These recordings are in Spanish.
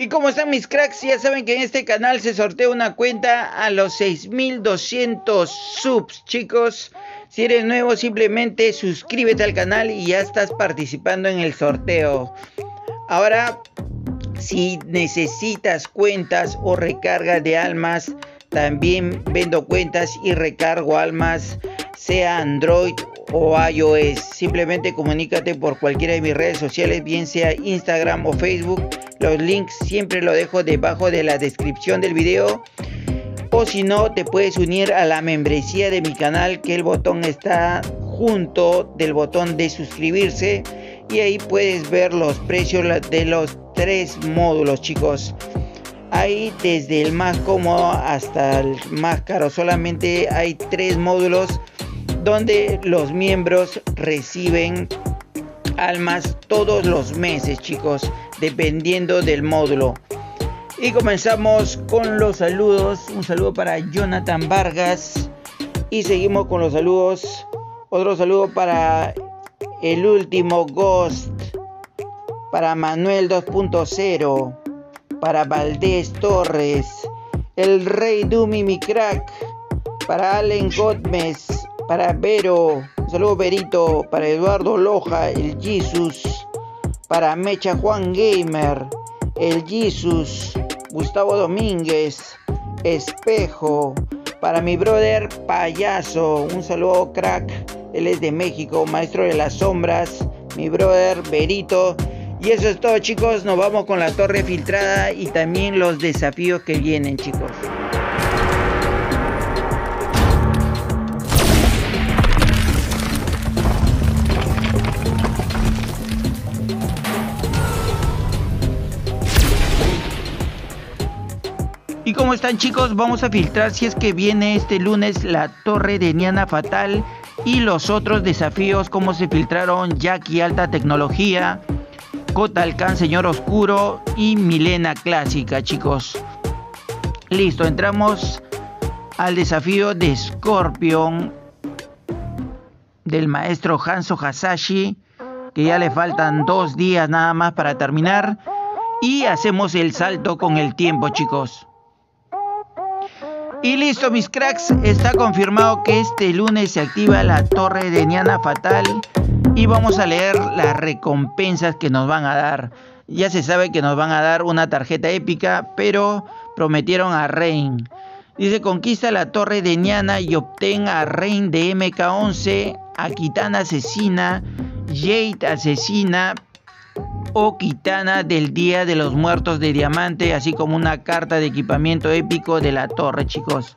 ¿Y cómo están mis cracks? Ya saben que en este canal se sortea una cuenta a los 6200 subs, chicos. Si eres nuevo, simplemente suscríbete al canal y ya estás participando en el sorteo. Ahora, si necesitas cuentas o recarga de almas, también vendo cuentas y recargo almas, sea Android o iOS. Simplemente comunícate por cualquiera de mis redes sociales, bien sea Instagram o Facebook. Los links siempre los dejo debajo de la descripción del video. O si no, te puedes unir a la membresía de mi canal, que el botón está junto del botón de suscribirse. Y ahí puedes ver los precios de los 3 módulos, chicos. Hay desde el más cómodo hasta el más caro. Solamente hay 3 módulos donde los miembros reciben almas todos los meses, chicos, dependiendo del módulo. Y comenzamos con los saludos. Un saludo para Jonathan Vargas. Y seguimos con los saludos. Otro saludo para el último Ghost. Para Manuel 2.0. Para Valdés Torres. El Rey Dumi, mi crack. Para Allen Gómez. Para Vero. Un saludo Verito. Para Eduardo Loja. El Jesus. Para Mecha Juan Gamer. El Jesus. Gustavo Domínguez. Espejo. Para mi brother Payaso. Un saludo crack. Él es de México. Maestro de las sombras. Mi brother Verito. Y eso es todo, chicos. Nos vamos con la torre filtrada y también los desafíos que vienen, chicos. ¿Y cómo están, chicos? Vamos a filtrar si es que viene este lunes la torre de Niana Fatal y los otros desafíos, como se filtraron Jackie Alta Tecnología, Kotalkan Señor Oscuro y Milena Clásica, chicos. Listo, entramos al desafío de Scorpion del maestro Hanzo Hasashi, que ya le faltan 2 días nada más para terminar. Y hacemos el salto con el tiempo, chicos. Y listo, mis cracks, está confirmado que este lunes se activa la torre de Niana Fatal y vamos a leer las recompensas que nos van a dar. Ya se sabe que nos van a dar una tarjeta épica, pero prometieron a Rain. Dice: conquista la torre de Niana y obtén a Rain de MK11, a Kitana Asesina, Jade Asesina o Kitana del Día de los Muertos de Diamante, así como una carta de equipamiento épico de la torre, chicos.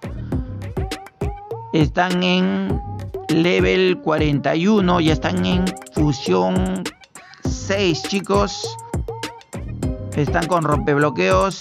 Están en level 41, ya están en fusión 6, chicos. Están con rompebloqueos,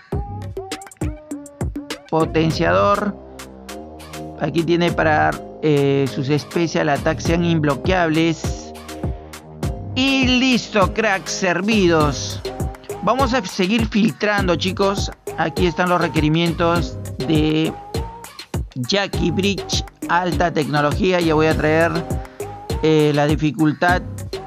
potenciador. Aquí tiene para sus special attacks sean imbloqueables. Y listo, cracks, servidos. Vamos a seguir filtrando, chicos. Aquí están los requerimientos de Jackie Bridge Alta Tecnología. Ya voy a traer la dificultad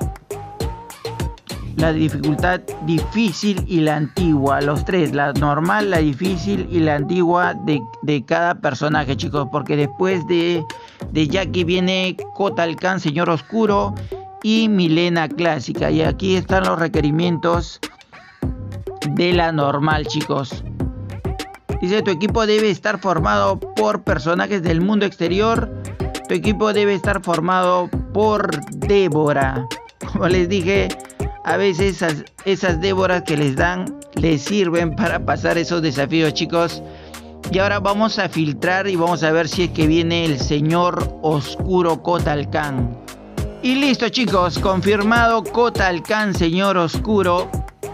difícil y la antigua. Los 3, la normal, la difícil y la antigua de cada personaje, chicos. Porque después de Jackie viene Kotalkan Señor Oscuro y Milena Clásica. Y aquí están los requerimientos de la normal, chicos. Dice: tu equipo debe estar formado por personajes del mundo exterior. Tu equipo debe estar formado por Débora. Como les dije, a veces esas Déboras que les dan les sirven para pasar esos desafíos, chicos. Y ahora vamos a filtrar y vamos a ver si es que viene el Señor Oscuro Kotalkan. Y listo, chicos, confirmado Kotalkan Señor Oscuro.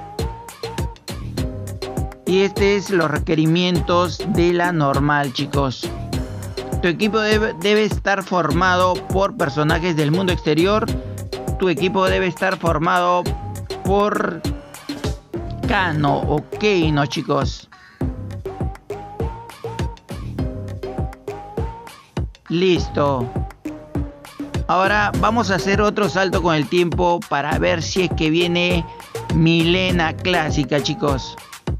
Y este es los requerimientos de la normal, chicos. Tu equipo debe estar formado por personajes del mundo exterior. Tu equipo debe estar formado por Kano o Keino, chicos. Listo. Ahora vamos a hacer otro salto con el tiempo para ver si es que viene Milena Clásica, chicos.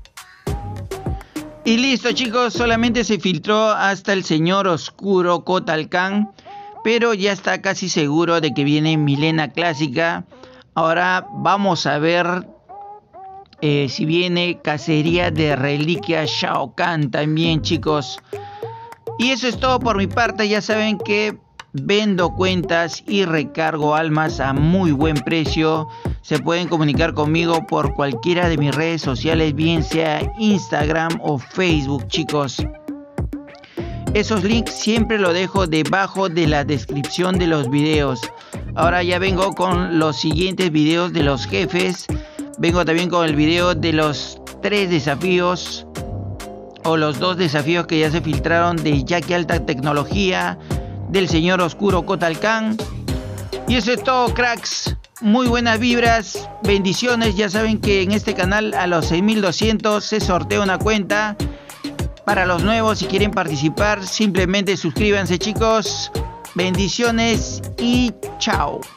Y listo, chicos, solamente se filtró hasta el señor oscuro Kotal Kahn, pero ya está casi seguro de que viene Mileena Clásica. Ahora vamos a ver si viene Cacería de Reliquia Shao Kahn también, chicos. Y eso es todo por mi parte. Ya saben que vendo cuentas y recargo almas a muy buen precio. Se pueden comunicar conmigo por cualquiera de mis redes sociales, bien sea Instagram o Facebook, chicos. Esos links siempre los dejo debajo de la descripción de los videos. Ahora ya vengo con los siguientes videos de los jefes. Vengo también con el video de los 3 desafíos o los 2 desafíos que ya se filtraron de Jackie Alta Tecnología, del señor oscuro Kotal Kahn. Y eso es todo, cracks. Muy buenas vibras, bendiciones. Ya saben que en este canal a los 6200 se sortea una cuenta. Para los nuevos, si quieren participar, simplemente suscríbanse, chicos. Bendiciones y chao.